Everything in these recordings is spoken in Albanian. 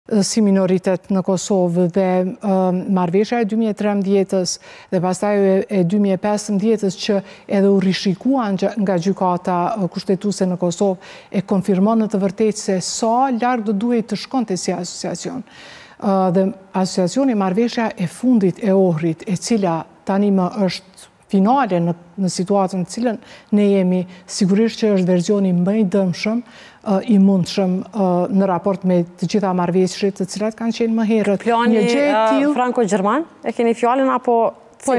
si minoritet në Kosovë dhe marrëveshja e 2013-ës dhe pastaj e 2015-ës që edhe u rishikuan nga gjykata kushtetuese në Kosovë e konfirmon në të vërtetë se sa larg do duhet të shkonte si asociacion. Dhe asociacioni marrëveshja e fundit e Ohrit, e cila tani më është finale në situatën në cilën ne jemi, sigurisht që është verzioni më i dëmshëm, i mundshëm në raport me të gjitha marrëveshjet të cilat kanë qenë më herët. Plani franko-gjerman, e keni fjalën apo Po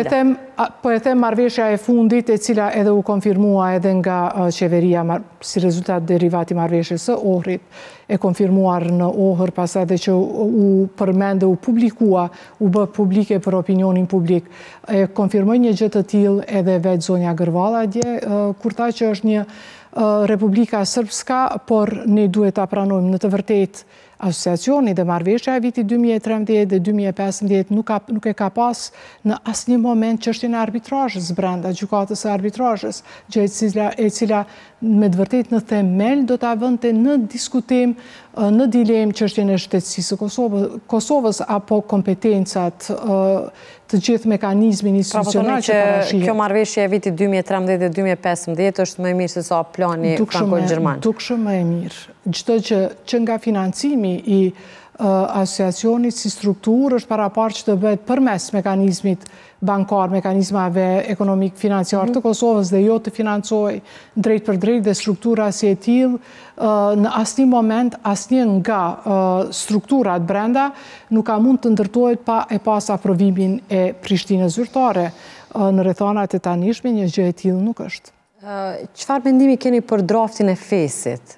e them marrëveshja e fundit e cila edhe u konfirmua edhe nga qeveria si rezultat derivati marrëveshjes së Ohrit, e konfirmuar në Ohër, pastaj edhe që u përmende, u publikua, u bë publike për opinionin publik. E konfirmoi një gjë të tillë edhe vetë zonja Gërvalla dje, kur tha që është një Republika Srpska, por ne duhet ta pranojmë në të vërtetë asociacioni dhe marrëveshja e vitit 2013 dhe 2015 nuk e ka pas në asnjë moment çështjen e arbitrazhës brenda gjykatës së arbitrazhës, gjë e cila me të vërtetë në themel do ta vënte në diskutim, në dilemë çështjen e shtetësisë së Kosovës apo kompetencat, të gjithë mekanizmin institucional që parashihet. Kjo marrëveshje e vitit 2013 dhe 2015 është më e mirë se sa plani franko-gjerman. Dukshëm më e mirë. Çdo që nga financimi i asociacionit si strukturë është paraparë që të bëhet përmes mekanizmit bankar, mekanizmave ekonomik-financiar të Kosovës dhe jo të financoj drejt për drejt dhe struktura si e tillë, në asnjë moment, asnjë nga strukturat brenda nuk ka mund të ndërtohet pa e pas aprovimin e Prishtinës zyrtare. Në rrethanat e tanishme një gjë e tillë nuk është. Çfarë mendimi keni për draftin e fesit?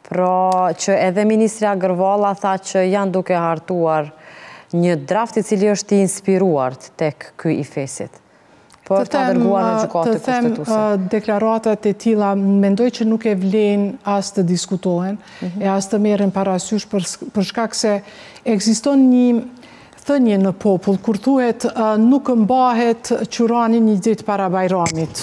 Pra që edhe ministrja Gërvalla tha që janë duke hartuar një draft i cili është i inspiruar tek ky i fesit, për ta dërguar në gjykatë kushtetuese. Të them deklaratat e tilla mendoj që nuk e vlen as të diskutohen e as të merren parasysh për shkak se ekziston një thënie në popull kur thuhet nuk mbahet Qurani një ditë para Bajramit.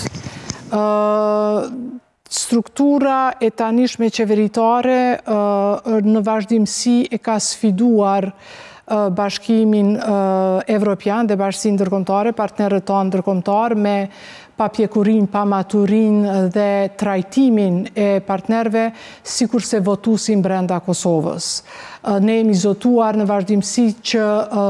Struktura e tanishme qeveritare në vazhdimsi e ka sfiduar bashkimin evropian dhe bashkësinë ndërkombëtare, partnerët tanë ndërkombëtar me papjekurin, pamaturin dhe trajtimin e partnerve sikur se votusin brenda Kosovës. Ne jemi zotuar në vazhdimsi që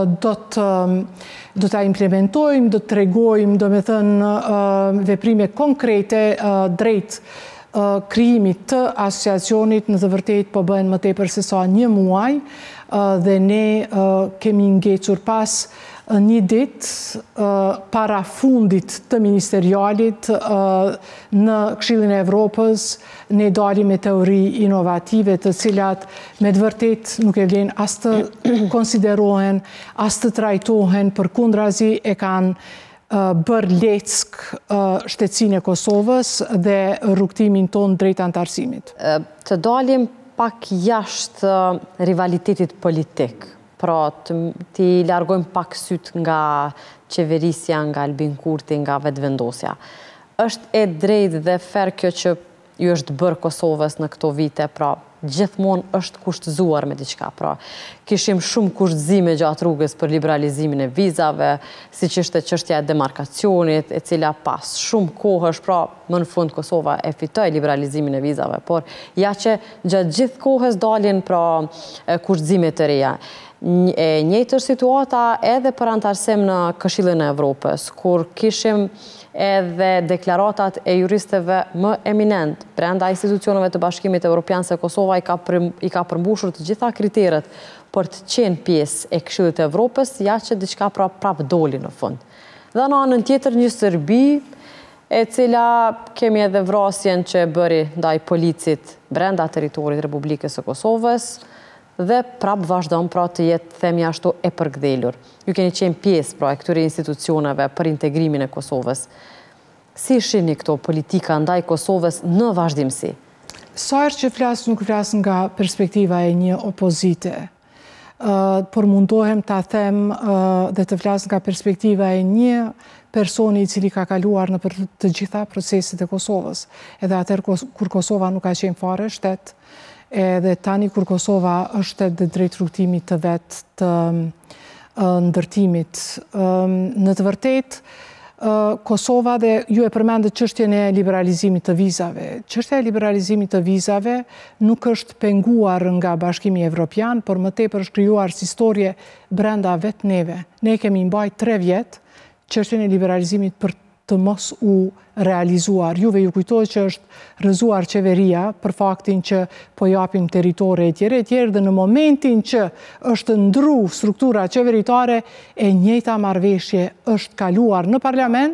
do ta implementojmë, do të tregojmë, do me thënë, veprime konkrete drejt krijimit të asociacionit. Në të vërtetë po bëhen më tepër se sa një muaj dhe ne kemi ngecur pas një ditë para fundit të ministerialit në Këshillin e Evropës, ne dalim me teori inovative të cilat me të vërtetë nuk e vlen as të konsiderohen, as të trajtohen, përkundrazi e kanë bërë leck shtetësinë e Kosovës dhe rrugtimin ton drejt antarësimit. Të dalim pak jashtë rivalitetit politik, pra të largojmë pak syt nga qeverisja, nga Albin Kurti, nga vetëvendosja. Është e drejtë dhe fer kjo që ju është bërë Kosovës në këto vite, pra gjithmonë është kushtëzuar me diçka, pra kishim shumë kushtëzime gjatë rrugës për liberalizimin e vizave, siç ishte çështja e demarkacionit, e cila pas shumë kohësh, pra më në fund Kosova e fitoi liberalizimin e vizave, por ja që gjatë gjithë kohës dalin pra kushtëzime të reja. E njëjtër situata edhe për antarësim në Këshillin e Evropës, kur kishim edhe deklaratat e juristëve më eminent brenda institucioneve të Bashkimit Evropian se Kosova i ka përmbushur të gjitha kriteret për të qenë pjesë e Këshillit të Evropës, ja që diçka prap doli në fund. Dhe në anën tjetër një Serbi, e cila kemi edhe vrasjen që bëri ndaj policit brenda teritorit Republikës së Kosovës, dhe prap vazhdon pra të jetë themi ashtu e përgdhelur. Ju keni qenë pjesë pra e këtyre institucioneve për integrimin e Kosovës. Si shihni këto politika ndaj Kosovës në vazhdimsi? Sa herë që flas nuk flas nga perspektiva e një opozite, por mundohem ta them dhe të flas nga perspektiva e një personi i cili ka kaluar në të gjitha proceset e Kosovës. Edhe atëherë kur Kosova nuk ka qenë fare shtet, edhe tani kur Kosova është edhe drejt rrugtimit të vetë të ndërtimit. Në të vërtet, Kosova dhe ju e përmendët çështjen e liberalizimit të vizave. Çështja e liberalizimit të vizave nuk është penguar nga Bashkimi Evropian, por më tepër është krijuar si historie brenda vetë neve. Ne kemi mbajtur 3 vjet çështjen e liberalizimit për të mos u realizuar. Juve ju kujtohet që është rrëzuar qeveria për faktin që po japim territore e tjere, dhe në momentin që është ndru struktura qeveritare, e njëjta marrëveshje është kaluar në parlament